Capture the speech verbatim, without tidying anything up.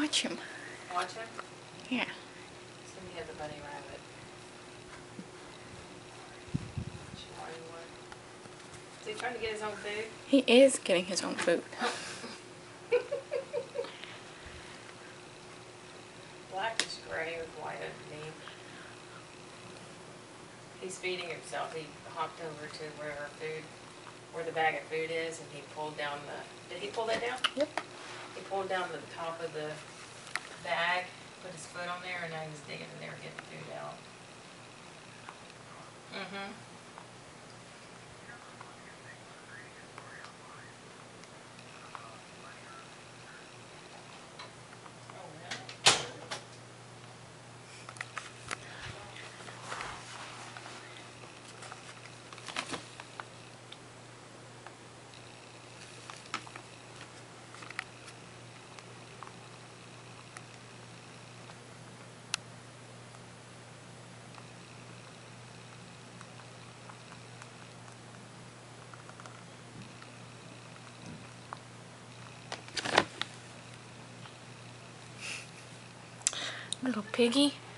Watch him. Watch him? Yeah. So we have the bunny rabbit. Is he trying to get his own food? He is getting his own food. Blackish gray with white underneath. He's feeding himself. He hopped over to where our food, where the bag of food is, and he pulled down the, did he pull that down? Yep. He pulled down the top of the bag, put his foot on there, and now he's digging in there getting food out. Mm-hmm. Little piggy.